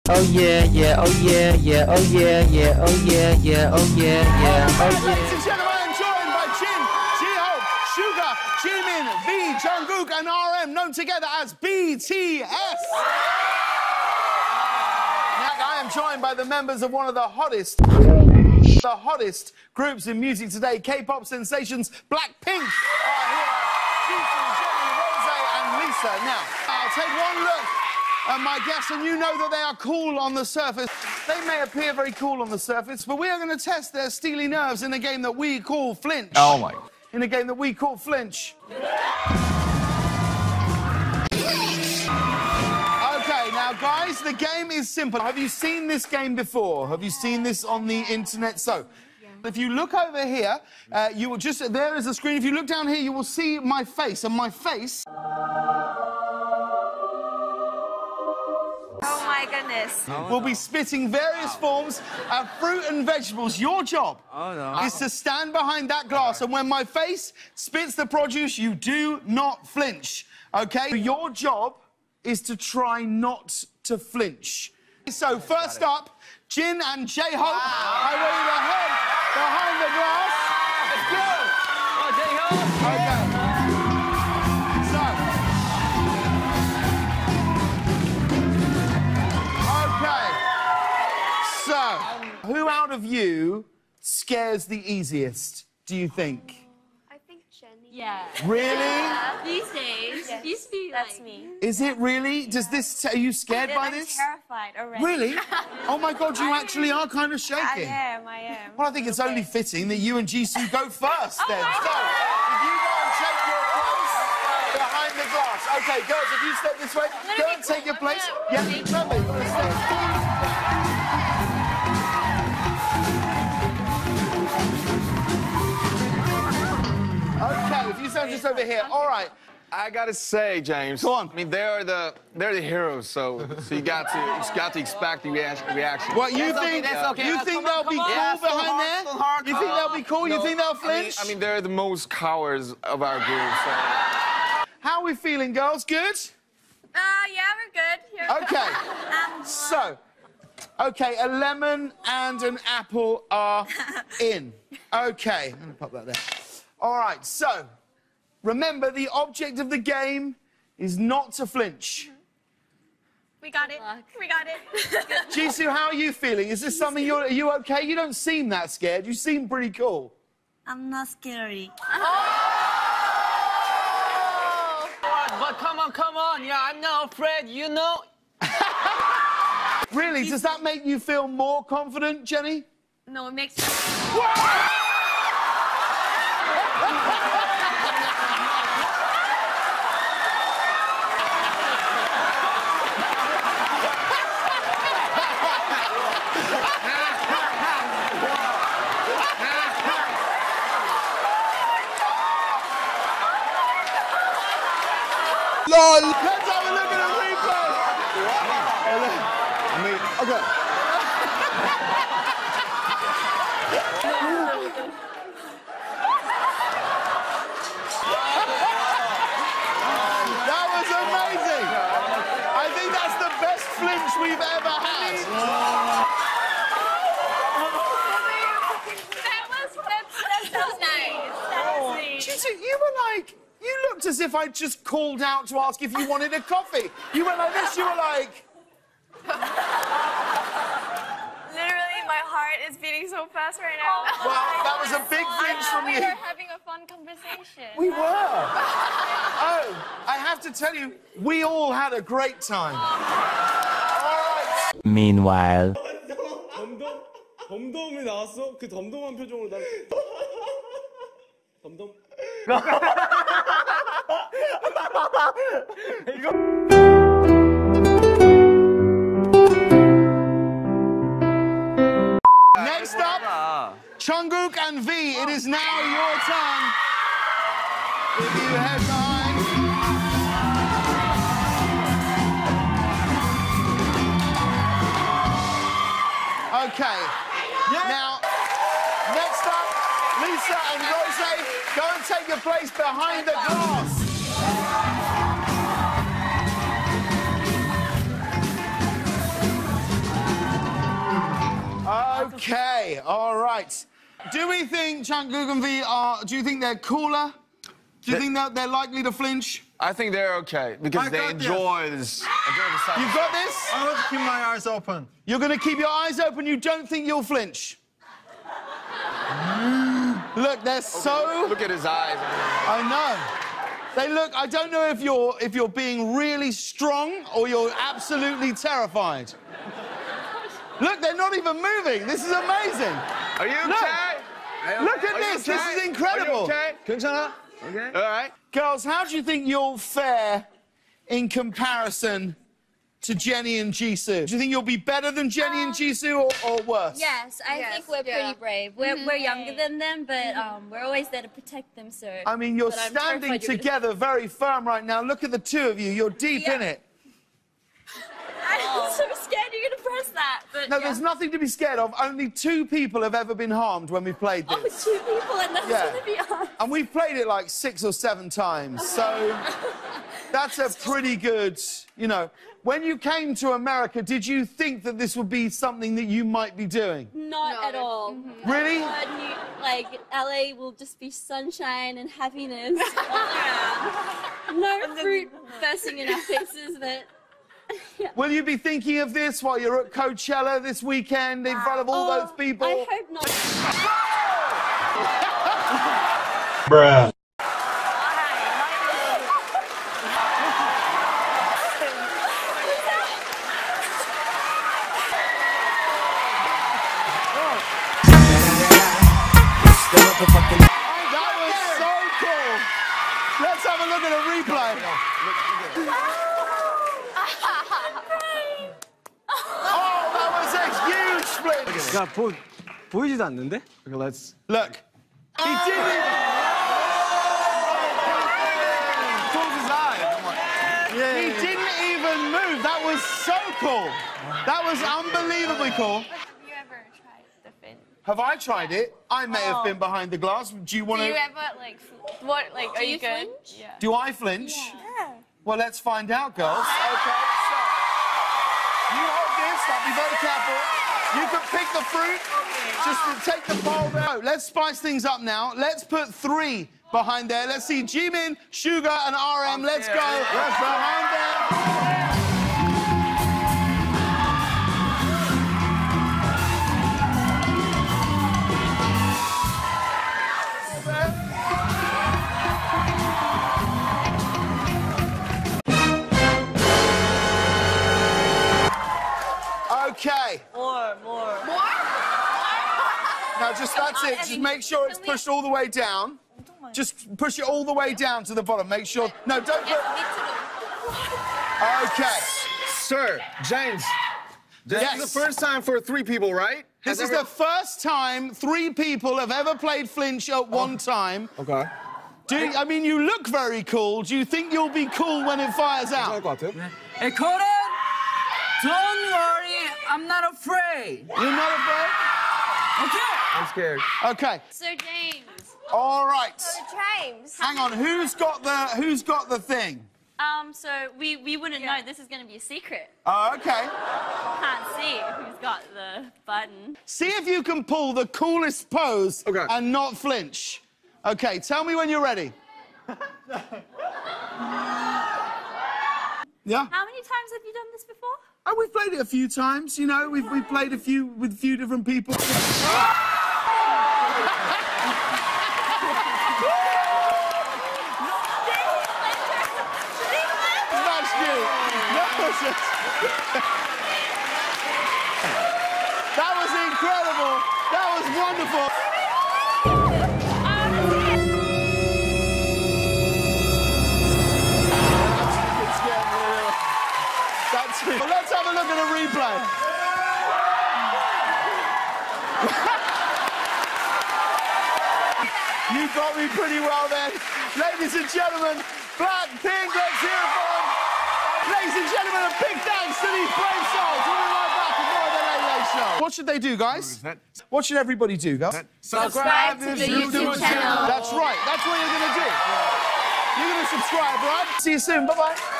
Oh yeah, yeah, oh yeah, yeah, oh yeah, yeah, oh yeah, yeah, oh yeah, yeah, oh yeah. Ladies and gentlemen, joined by Jin, J-Hope, Suga, Jimin, V, Jungkook, and RM, known together as BTS. Now, I am joined by the members of one of the hottest groups in music today, K-pop sensations, BLACKPINK are here. Jisoo, Jennie, Rose, and Lisa. Now, I'll take one look at my guests, and you know that they are cool on the surface. They may appear very cool on the surface, but we are going to test their steely nerves in a game that we call Flinch. Oh, my. In a game that we call Flinch. Okay, now, guys, the game is simple. Have you seen this game before? Have you seen this on the internet? So, if you look over here, you will just... There is a screen. If you look down here, you will see my face, and my face... Oh my goodness. We'll be spitting various forms of fruit and vegetables. Your job is to stand behind that glass, and when my face spits the produce, you do not flinch, OK? Your job is to try not to flinch. So, first up, Jin and J-Hope. I want you to head behind the glass. Let's go. Oh, J-Hope. OK. So, who out of you scares the easiest, do you think? I think Jennie. Yeah. Really? These days, Yes, used to be that's like... me. Is it really? Does this... Are you scared by this? I'm terrified already. Really? Oh, my God, you actually are kind of shaking. I am. Well, I think it's only fitting that you and Jisoo go first, then. my So, if you go and take your place behind the glass. OK, girls, if you step this way, go and take your place. Yeah, remember, you've got to stay. Okay, if you stand just over here, all right. I gotta say, James. Go on. I mean, they're the heroes, so you got to expect the reaction. What you That's think? okay, that's okay. You think they'll be cool behind there? You think they'll be cool? You think they'll flinch? I mean, they're the most cowards of our group. So. How are we feeling, girls? Good? Yeah, we're good. Okay. So, okay, a lemon and an apple are in. Okay, I'm gonna pop that there. All right, so, remember, the object of the game is not to flinch. We got it. We got it. Jisoo, how are you feeling? Is this something are you okay? You don't seem that scared. You seem pretty cool. I'm not scary. But come on. Yeah, I'm not afraid, you know. Really? Does that make you feel more confident, Jennie? No, it makes... LOL! Let's have a look at the replay! I mean, okay. That was amazing! I think that's the best flinch we've ever had. That was nice. Jisoo, you were like... You looked as if I'd just called out to ask if you wanted a coffee. You went like this, you were like... Literally, my heart is beating so fast right now. Well, that was a big flinch from you. We were having a fun conversation. We were. Oh, I have to tell you, we all had a great time. All right. Meanwhile. 덤덤이 나왔어? 그 덤덤한 표정으로 난 덤덤 Next up, Jungkook and V. It is now your turn. If you head behind. Okay. Now, next up, Lisa and Rose, go and take your place behind the glass. right. Do we think Jungkook and V are... Do you think they're cooler? Do you think that they're likely to flinch? I think they're okay because they enjoy this. You've got this? I want to keep my eyes open. You're going to keep your eyes open. You don't think you'll flinch? Look, they're so... Look at his eyes. I know. They look... I don't know if you're being really strong or you're absolutely terrified. Look, they're not even moving. This is amazing. Are you okay? Look at this. This is incredible. Are you okay? 괜찮아? Okay. All right. Girls, how do you think you'll fare in comparison to Jennie and Jisoo? Do you think you'll be better than Jennie and Jisoo or worse? Yes, I think we're pretty brave. We're younger than them, but we're always there to protect them, so... I mean, you're standing together very firm right now. Look at the two of you. You're deep in it. I'm so scared you're going to press that, but No, there's nothing to be scared of. Only 2 people have ever been harmed when we played this. 2 people and that's going to be hard. And we've played it like 6 or 7 times, so that's a pretty good, you know. When you came to America, did you think that this would be something that you might be doing? Not at all. Really? Like, LA will just be sunshine and happiness. No fruit bursting in our faces, but... Will you be thinking of this while you're at Coachella this weekend in front of all those people? I hope not. Bruh. That was so cool. Let's have a look at a replay. Oh, that was a huge split. 야, 보이지도 않는데? Okay, let's. Look, he didn't. Close his eyes. He didn't even move. That was so cool. That was unbelievably cool. Have you ever tried the fin? Have I tried it? I may have been behind the glass. Do you want Do to? you ever, like, are you good? flinch? Yeah. Do I flinch? Yeah. Well, let's find out, girls. Okay, so you hold this. I'll be very careful. You can pick the fruit. Just take the bowl there. Let's spice things up now. Let's put 3 behind there. Let's see Jimin, Sugar, and RM. Let's go. Behind there. Okay. More. Now, that's it. Just make sure it's pushed all the way down. Just push it all the way down to the bottom. Make sure... No, don't put... Okay. Sir, James. This Yes. is the first time for 3 people, right? This is the first time 3 people have ever played Flinch at one time. Okay. I mean, you look very cool. Do you think you'll be cool when it fires out? Hey, Conan! Don't worry, I'm not afraid. You're not afraid? Okay. I'm scared. Okay. So, James. All right. James. Hang on. Who's got the thing? So we wouldn't know. This is going to be a secret. Oh, okay. Can't see who's got the button. See if you can pull the coolest pose and not flinch. Okay, tell me when you're ready. Yeah? How many times have you done this before? Oh, we've played it a few times, you know. We've played with a few different people. That was incredible. That was wonderful. That's it. Well, let's have a look at a replay. You got me pretty well then. Ladies and gentlemen, BLACKPINK, let's hear it for them. Ladies and gentlemen, a big thanks to these brave souls. We'll be right back with more of the Late Late Show. What should they do, guys? What should everybody do, guys? Subscribe to the YouTube channel. That's right. That's what you're going to do. You're going to subscribe, right? See you soon. Bye-bye.